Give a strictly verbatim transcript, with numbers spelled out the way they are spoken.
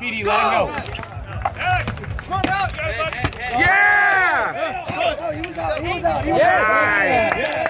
Petey, let him go. Come on out. Yeah! Oh, he was out. He was out. He was Yeah! out. Nice.